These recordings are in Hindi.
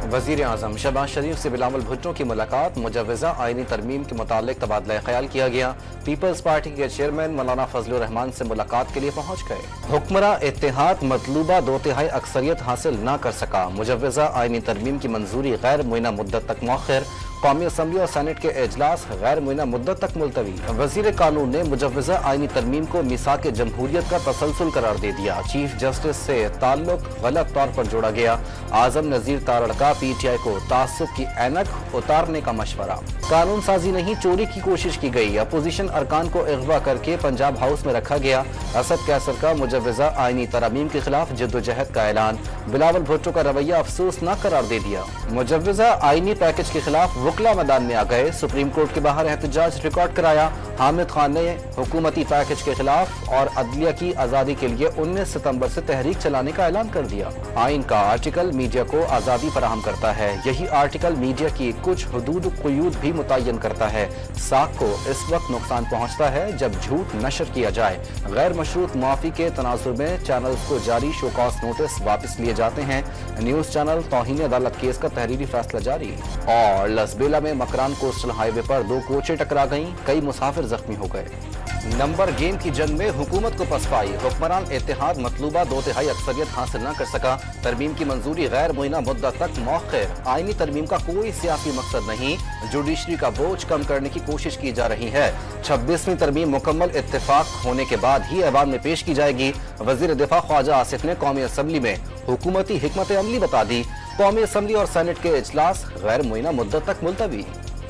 वज़ीर आज़म शहबाज शरीफ से बिलावल भुट्टो की मुलाकात, मुजव्वज़ा आईनी तरमीम के मुतालिक तबादला ख्याल किया गया। पीपल्स पार्टी के चेयरमैन मौलाना फजलुर रहमान से मुलाकात के लिए पहुँच गए। हुक्मरां इत्तेहाद मतलूबा 2/3 अक्सरियत हासिल न कर सका, मुजव्वज़ा आईनी तरमीम की मंजूरी गैर मुय्यना मुद्दत तक मौखर। कौमी असम्बली और सेनेट के इजलास गैर मुय्यना मुद्दत तक मुलतवी। वज़ीर कानून ने मुजव्वज़ा आईनी तरमीम को मिसाक जमहूरियत का तसलसल करार दे दिया। चीफ जस्टिस से ताल्लुक गलत तौर पर जोड़ा गया। आजम नज़ीर तारड़ का PTI को तासुब की ऐनक उतारने का मशवरा। कानून साजी नहीं, चोरी की कोशिश की गई। अपोजिशन अरकान को अगवा करके पंजाब हाउस में रखा गया। असद कैसर का मुजव्वज़ा आईनी तरमीम के खिलाफ जद्दोजहद का ऐलान। बिलावल भुट्टो का रवैया अफसोसनाक करार दे दिया। मुजव्वज़ा आईनी पैकेज के खिलाफ वकला मैदान में आ गए। सुप्रीम कोर्ट के बाहर एहतजाज रिकॉर्ड कराया। हामिद खान ने हुकूमती पैकेज के खिलाफ और अदलिया की आज़ादी के लिए 19 सितंबर से तहरीक चलाने का ऐलान कर दिया। आइन का आर्टिकल मीडिया को आज़ादी फराहम करता है। यही आर्टिकल मीडिया की कुछ हुदूद क़ुयूद भी मुतय्यन करता है। साख को इस वक्त नुकसान पहुँचता है जब झूठ नशर किया जाए। गैर मशरूत मुआफ़ी के तनाजुर में चैनल्स को जारी शोकॉस नोटिस वापस लिए जाते हैं। न्यूज़ चैनल तौहीन अदालत केस का तहरीरी फैसला जारी। और लसबेला में मकरान कोस्टल हाईवे पर 2 कोचें टकरा गईं, कई मुसाफिर जख्मी हो गए। नंबर गेम की जंग में हुकूमत को पसपाई। हुक्मरान इत्तेहाद मतलूबा 2/3 अक्सरियत हासिल न कर सका। तरमीम की मंजूरी गैर मुय्यना मुद्दत तक मौखिर। आईनी तरमीम का कोई सियासी मकसद नहीं, जुडिशरी का बोझ कम करने की कोशिश की जा रही है। 26वीं तरमीम मुकम्मल इत्तेफाक होने के बाद ही ऐवान में पेश की जाएगी। वजीर दिफा ख्वाजा आसिफ ने कौमी असम्बली में हुकूमती हिकमत अमली बता दी। कौमी असम्बली और सेनेट के इजलास गैर मुय्यना मुद्दत तक मुलतवी।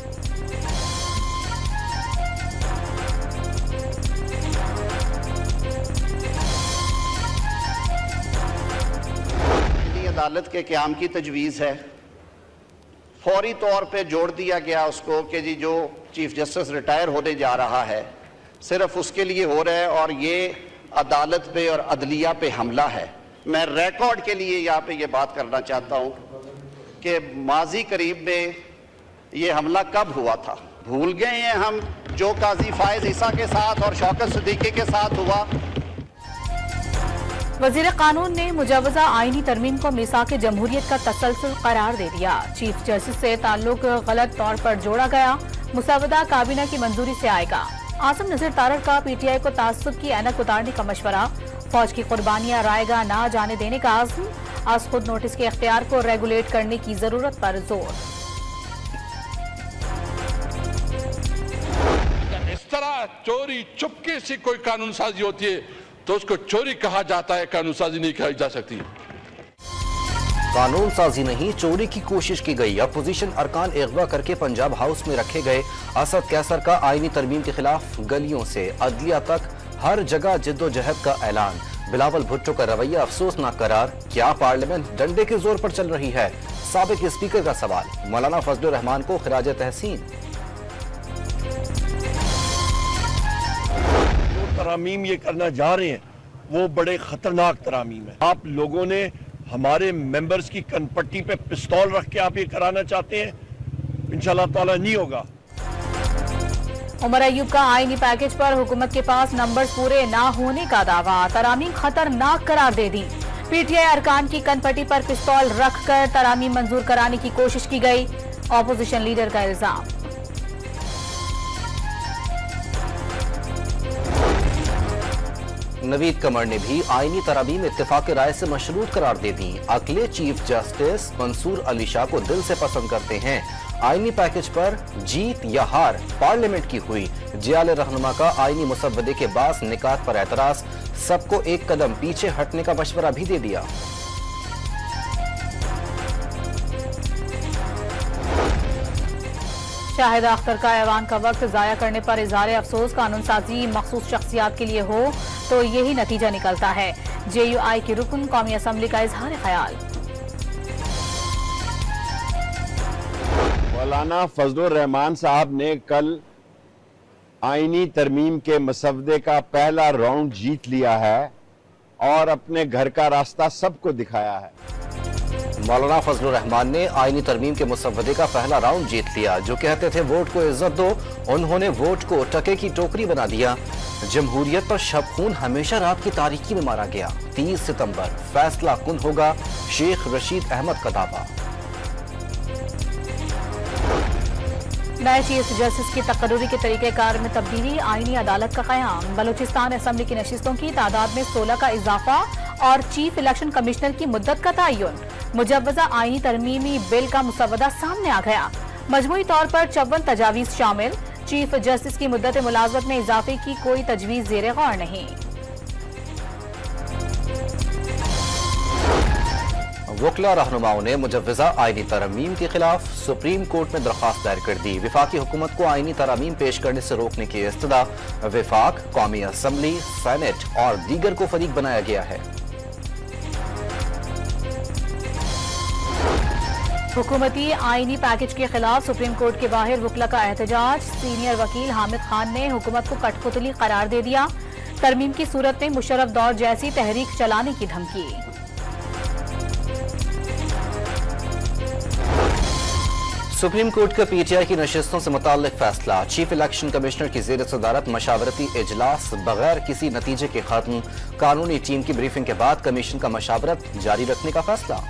अदालत के क़याम की तजवीज़ है। फौरी तौर पे जोड़ दिया गया उसको कि जी जो चीफ जस्टिस रिटायर होने जा रहा है सिर्फ उसके लिए हो रहा है और ये अदालत पे और अदलिया पे हमला है। मैं रिकॉर्ड के लिए यहाँ पे ये बात करना चाहता हूँ कि माजी करीब में ये हमला कब हुआ था। भूल गए हैं हम जो काजी फायज ईसा के साथ और शौकत सिद्दीकी के साथ हुआ। वज़ीर कानून ने मुजव्वज़ा आईनी तरमीम को मिसाक जमहूरियत का तसलसल करार दे दिया। चीफ जस्टिस से ताल्लुक गलत तौर पर जोड़ा गया। मुसवदा काबीना की मंजूरी से आएगा। आजम नज़ीर तारड़ का PTI को तासुब की ऐनक उतारने का मशवरा। फौज की कुर्बानियां रायगा ना जाने देने का आज़म। आज खुद नोटिस के इख्तियार को रेगुलेट करने की जरूरत पर जोर। इस तरह चोरी चुपके से कोई कानून साजी होती है तो उसको चोरी कहा जाता है, कानून साजी नहीं कही जा सकती। कानून साजी नहीं, चोरी की कोशिश की गई। अपोजिशन अरकान अगवा करके पंजाब हाउस में रखे गए। असद कैसर का आईनी तरमीम के खिलाफ गलियों से अदलिया तक हर जगह जिद्दोजहद का ऐलान। बिलावल भुट्टो का रवैया अफसोसनाक करार। क्या पार्लियामेंट डंडे के जोर पर चल रही है? साबिक स्पीकर का सवाल। मौलाना फजलुर रहमान को खिराज तहसीन। तरामीम ये करना जा रहे हैं वो बड़े खतरनाक तरामीम है। आप लोगों ने हमारे मेंबर्स की कनपट्टी पे पिस्तौल रख के आप ये कराना चाहते हैं, इंशाल्लाह ताला नहीं होगा। उमर अयूब का आईनी पैकेज पर हुकूमत के पास नंबर्स पूरे ना होने का दावा। तरामीम खतरनाक करार दे दी। PTI अरकान की कनपट्टी पर पिस्तौल रखकर तरामीम मंजूर कराने की कोशिश की गई। ऑपोजिशन लीडर का इल्जाम। नवीद कमर ने भी आईनी तरामीम इत्तेफाक राय से मशरूत करार दे दी। अगले चीफ जस्टिस मंसूर अली शाह को दिल से पसंद करते हैं। आईनी पैकेज पर जीत या हार पार्लियामेंट की हुई। जियाल रहनुमा का आईनी मुसव्वदे के बाद निकात पर एतराज। सबको एक कदम पीछे हटने का मशवरा भी दे दिया। शाहिद अख्तर का ऐवान का वक्त जाया करने पर इजहार अफसोस। कानून साजी मखसूस शख्सियात के लिए हो तो यही नतीजा निकलता है। JUI की रुकन कौमी असम्बली का इजहार ख्याल। मौलाना फजलुर रहमान साहब ने कल आईनी तरमीम के मसवदे का पहला राउंड जीत लिया है और अपने घर का रास्ता सबको दिखाया है। मौलाना फजलुर रहमान ने आईनी तरमीम के मुसव्वदे का पहला राउंड जीत लिया। जो कहते थे वोट को इज्जत दो, उन्होंने वोट को टके की टोकरी बना दिया। जमहूरियत पर शब खून हमेशा रात की तारीकी में मारा गया। 30 सितंबर फैसला कुन होगा, शेख रशीद अहमद का दावा। नए चीफ जस्टिस की तकर्रुरी के तरीक़ेकार में तब्दीली, आईनी अदालत का क़याम, बलूचिस्तान असम्बली की नशिस्तों की तादाद में 16 का इजाफा और चीफ इलेक्शन कमिश्नर की मुद्दत का तयन। मुजव्वज़ा आईनी तरमीमी बिल का मुसवदा सामने आ गया। मजमूई तौर पर 54 तजावीज़ शामिल। चीफ जस्टिस की मुद्दत मुलाजमत में इजाफे की कोई तजवीज़ ज़ेरे गौर नहीं। वकला रहनुमाओं ने मुजव्वज़ा आईनी तरमीम के खिलाफ सुप्रीम कोर्ट में दरख्वास्त दायर कर दी। विफाकी हुकूमत को आईनी तरमीम पेश करने से रोकने की इस्तदा। विफाक, कौमी असम्बली, सेनेट और दीगर को फरीक बनाया गया है। हुकूमती आईनी पैकेज के खिलाफ सुप्रीम कोर्ट के बाहर वकला का एहतजाज। सीनियर वकील हामिद खान ने हुकूमत को कठपुतली करार दे दिया। तरमीम की सूरत में मुशर्रफ दौर जैसी तहरीक चलाने की धमकी। सुप्रीम कोर्ट का पीटीआई की नशिस्तों से मुताल्लिक फैसला। चीफ इलेक्शन कमिश्नर की ज़ेर सदारत मशावरती इजलास बगैर किसी नतीजे के खत्म। कानूनी टीम की ब्रीफिंग के बाद कमीशन का मशावरत जारी रखने का फैसला।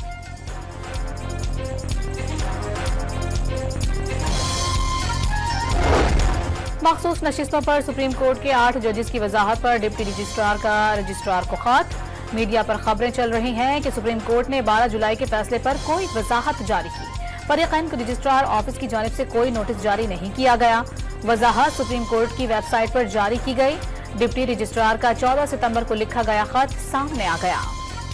मखसूस नशिस्तों पर सुप्रीम कोर्ट के 8 जजेस की वजाहत पर डिप्टी रजिस्ट्रार का रजिस्ट्रार को खत। मीडिया पर खबरें चल रही हैं कि सुप्रीम कोर्ट ने 12 जुलाई के फैसले पर कोई वजाहत जारी की। फरीकैन को रजिस्ट्रार ऑफिस की जानिब से कोई नोटिस जारी नहीं किया गया। वजाहत सुप्रीम कोर्ट की वेबसाइट पर जारी की गई। डिप्टी रजिस्ट्रार का 14 सितंबर को लिखा गया खत सामने आ गया।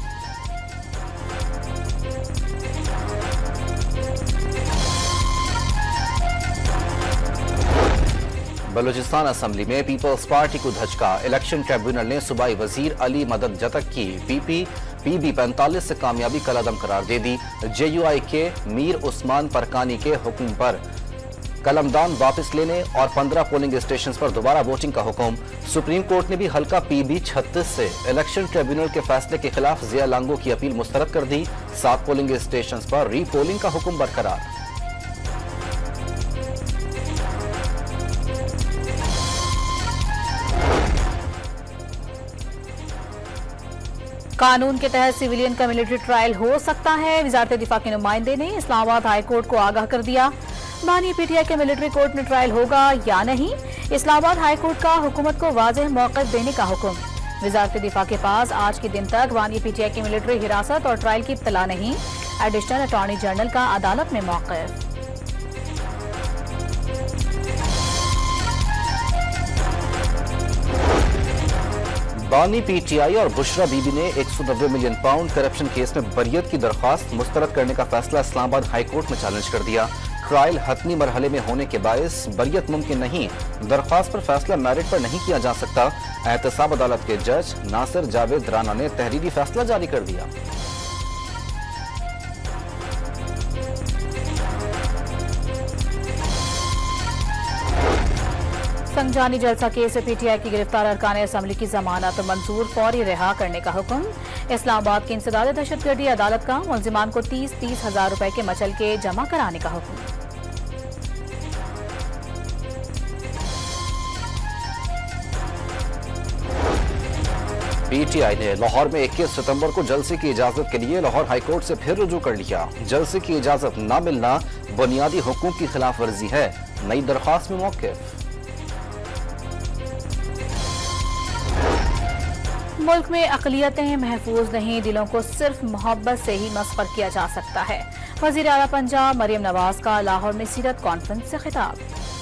बलूचिस्तान असम्बली में पीपल्स पार्टी को धचका। इलेक्शन ट्रिब्यूनल ने सूबाई वजीर अली मदद जतक की पीबी 45 से कामयाबी कलअदम करार दे दी। जेयूआई के मीर उस्मान परकानी के हुक्म पर कलमदान वापस लेने और 15 पोलिंग स्टेशन पर दोबारा वोटिंग का हुक्म। सुप्रीम कोर्ट ने भी हल्का पीबी 36 से इलेक्शन ट्रिब्यूनल के फैसले के खिलाफ जिया लांगो की अपील मुस्तरद कर दी। 7 पोलिंग स्टेशन पर रीपोलिंग का हुक्म बरकरार। कानून के तहत सिविलियन का मिलिट्री ट्रायल हो सकता है। वजारत दिफा के नुमाइंदे ने इस्लामाबाद हाई कोर्ट को आगाह कर दिया। बानी पीटीआई के मिलिट्री कोर्ट में ट्रायल होगा या नहीं, इस्लामाबाद हाई कोर्ट का हुकूमत को वाज़ेह मौक़िफ़ देने का हुक्म। वजारत दिफा के पास आज के दिन तक बानी पीटीआई की मिलिट्री हिरासत और ट्रायल की इत्तला नहीं। एडिशनल अटॉर्नी जनरल का अदालत में मौक़िफ़। बानी पीटीआई और बुशरा बीबी ने 190 मिलियन पाउंड करप्शन केस में बरियत की दरख्वास्त मुस्तरद करने का फैसला इस्लामाबाद हाई कोर्ट में चैलेंज कर दिया। ट्रायल हतमी मरहले में होने के बायस बरियत मुमकिन नहीं। दरख्वास्त पर फैसला मेरिट पर नहीं किया जा सकता। एहतसाब अदालत के जज नासिर जावेद राना ने तहरीरी फैसला जारी कर दिया। संजानी जलसा केस से पीटीआई की गिरफ्तार अरकान असम्बली की जमानत मंजूर, फौरी रिहा करने का हुक्म। इस्लामाबाद की इंसदाद दहशतगर्दी अदालत का मुलजिमान को 30-30 हजार रुपए के मचल के जमा कराने का हुक्म। पीटीआई ने लाहौर में 21 सितंबर को जलसे की इजाजत के लिए लाहौर हाईकोर्ट से फिर रुजू कर लिया। जलसे की इजाजत न मिलना बुनियादी हुकूक की खिलाफ वर्जी है। नई दरख्वास्त में मौक़िफ़। मुल्क में अक़लियतें महफूज नहीं, दिलों को सिर्फ मोहब्बत से ही मस्खर किया जा सकता है। वज़ीर आला पंजाब मरियम नवाज का लाहौर में सीरत कॉन्फ्रेंस से खिताब।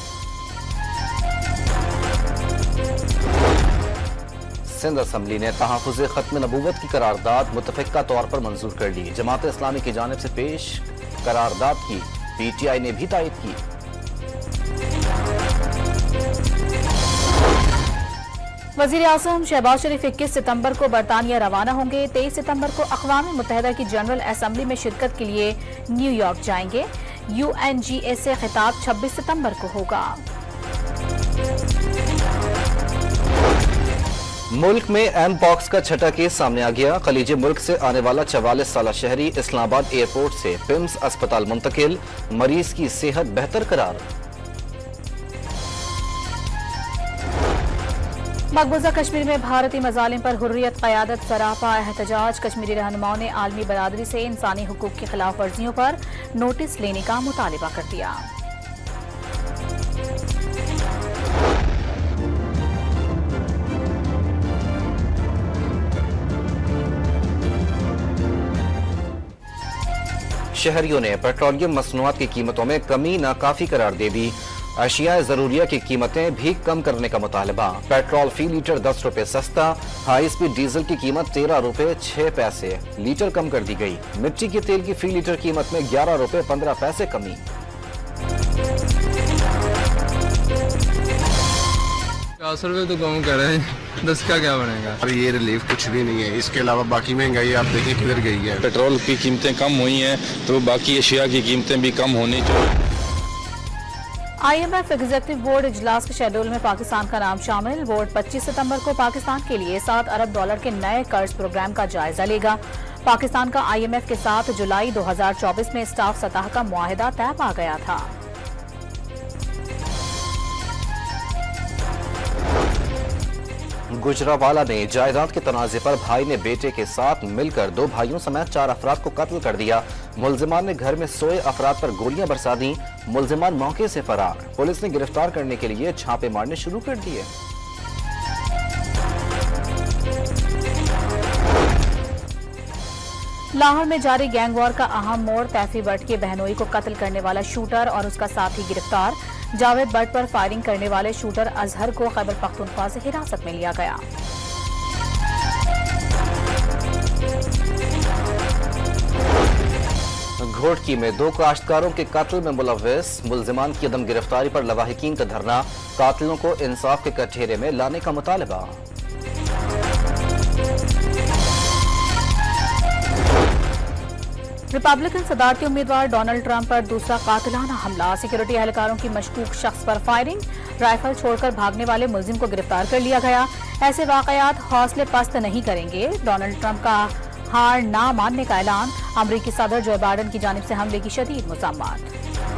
सिंध असम्बली ने तहफ़्फ़ुज़ ख़त्म नबूवत की करारदाद मुतफ़िक़ा तौर पर मंजूर कर ली। जमात इस्लामी की जानिब से पेश करारदाद की पीटीआई ने भी तायद की। वज़ीर आज़म शहबाज शरीफ 21 सितंबर को बरतानिया रवाना होंगे। 23 सितंबर को अक़वाम मुत्तहिदा की जनरल असम्बली में शिरकत के लिए न्यूयॉर्क जाएंगे। UNGA से खिताब 26 सितंबर को होगा। मुल्क में एमपॉक्स का छठा केस सामने आ गया। खलीज मुल्क से आने वाला 44 साला शहरी इस्लामाबाद एयरपोर्ट से पिम्स अस्पताल मुंतकिल। मरीज की सेहत बेहतर करार। मकबूजा कश्मीर में भारतीय मजालिम पर हुर्रियत क़यादत सरापा एहतजाज। कश्मीरी रहनुमाओं ने आलमी बरादरी से इंसानी हुकूक की खिलाफ वर्जियों पर नोटिस लेने का मुतालिबा कर दिया। शहरियों ने पेट्रोलियम मसनूआत की कीमतों में कमी नाकाफी करार दे दी। अशिया ज़रूरिया की कीमतें भी कम करने का मुतालबा। पेट्रोल फी लीटर 10 रुपए सस्ता। हाई स्पीड डीजल की कीमत 13 रुपए 6 पैसे लीटर कम कर दी गई। मिट्टी के तेल की फी लीटर कीमत में 11 रुपए 15 पैसे कमी। 10 रुपये तो कम कर रहे हैं, 10 का क्या बनेगा। और ये रिलीफ कुछ भी नहीं है। इसके अलावा बाकी महंगाई आप देखिए किधर गई है। पेट्रोल की कीमतें कम हुई हैं तो बाकी अशिया की कीमतें भी कम होनी चाहिए। IMF एग्जीक्यूटिव बोर्ड इजलास के शेड्यूल में पाकिस्तान का नाम शामिल। बोर्ड 25 सितंबर को पाकिस्तान के लिए $7 अरब के नए कर्ज प्रोग्राम का जायजा लेगा। पाकिस्तान का IMF के साथ जुलाई 2024 में स्टाफ सतह का मुआहिदा तय पा गया था। गुजरावाला में जायदाद के तनाजे पर भाई ने बेटे के साथ मिलकर 2 भाइयों समेत 4 अफराद को कत्ल कर दिया। मुल्जिमान ने घर में सोए अफराद पर गोलियां बरसा दी। मुल्जिमान मौके से फरार। पुलिस ने गिरफ्तार करने के लिए छापे मारने शुरू कर दिए। लाहौर में जारी गैंग वॉर का अहम मोड़। तैफी भट्ट के बहनोई को कत्ल करने वाला शूटर और उसका साथी गिरफ्तार। जावेद भट्ट पर फायरिंग करने वाले शूटर अजहर को खैबर पख्तूनख्वा से हिरासत में लिया गया। घोटकी में 2 काश्तकारों के कत्ल में मुलव्विस। मुल्जिमान की अदम गिरफ्तारी पर लवाहिकीन का धरना। कातिलों को इंसाफ के कटघरे में लाने का मुतालबा। रिपब्लिकन सदारती उम्मीदवार डोनाल्ड ट्रंप पर दूसरा कातिलाना हमला। सिक्योरिटी एहलकारों की मशकूक शख्स पर फायरिंग। राइफल छोड़कर भागने वाले मुलजिम को गिरफ्तार कर लिया गया। ऐसे वाकयात हौसले पस्त नहीं करेंगे। डोनाल्ड ट्रंप का हार ना मानने का ऐलान। अमरीकी सदर जो बाइडेन की जानिब से हमले की शदीद मज़म्मत।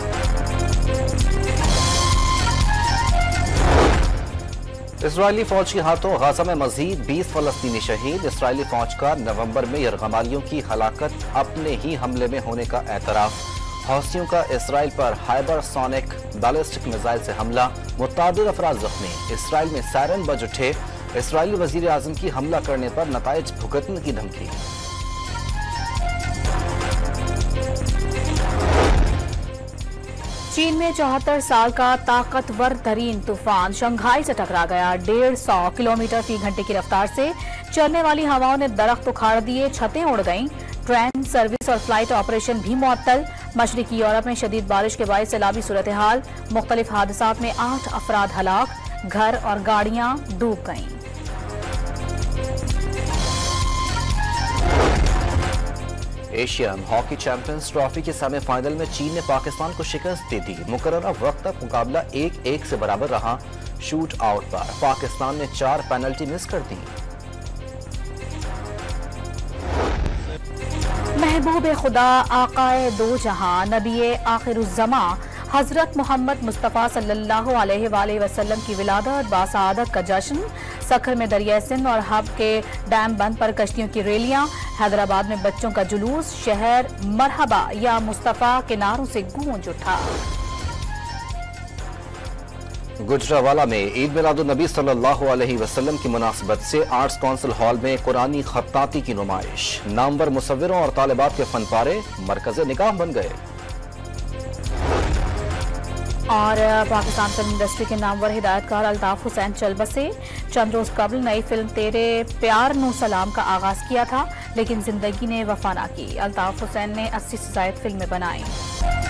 इसराइली फौज के हाथों गाजा में मजीद 20 फलस्तीनी शहीद। इसराइली फौज का नवंबर में यरगमालियों की हलाकत अपने ही हमले में होने का एतराफ। हौसियों का इसराइल पर हाइपरसोनिक बैलिस्टिक मिसाइल से हमला। मुतादिद अफराद जख्मी। इसराइल में सायरन बज उठे। इसराइली वजीर आजम की हमला करने पर नताइज भुगतने की धमकी। चीन में 74 साल का ताकतवर तरीन तूफान शंघाई से टकरा गया। 150 किलोमीटर फी घंटे की रफ्तार से चलने वाली हवाओं ने दरख्त उखाड़ दिए। छतें उड़ गईं। ट्रेन सर्विस और फ्लाइट ऑपरेशन भी मुअत्तल। मशरिकी यूरोप में शदीद बारिश के बायस सैलाबी सूरत हाल। मुख्तलिफ हादसात में 8 अफराद हलाक। घर और गाड़ियां डूब गईं। एशियन हॉकी चैंपियंस ट्रॉफी के सेमीफाइनल में चीन ने पाकिस्तान को शिकस्त दे दी। मुकर्ररा वक्त तक मुकाबला 1-1 से बराबर रहा। शूट आउट पर पाकिस्तान ने 4 पेनल्टी मिस कर दी। महबूब खुदा आकाए दो जहां नबी आखिरुज़्ज़मा हजरत मोहम्मद मुस्तफ़ा सल्लल्लाहु अलैहि वसल्लम की विलादत बासआदत का जश्न। सखर में दरियाए सिंध और हब के डैम बंद पर कश्तियों की रैलियां। हैदराबाद में बच्चों का जुलूस। शहर मरहबा या मुस्तफ़ा के नारों से गूंज उठा। गुजरावाला में ईद मिलादुन्नबी सल्लल्लाहु अलैहि वसल्लम की मुनासिबत से आर्ट्स काउंसिल हॉल में कुरानी खत्ताती की नुमाइश। नामवर मुसव्विरों और तालिबात के फनपारे मरकज़े निगाह बन गए। और पाकिस्तान फिल्म इंडस्ट्री के नामवर हिदायतकार अल्ताफ हुसैन चल बसे। चंद रोज कबल नई फिल्म तेरे प्यार नु सलाम का आगाज किया था, लेकिन जिंदगी ने वफा ना की। अल्ताफ हुसैन ने 80 से ज़ायद फिल्में बनाई।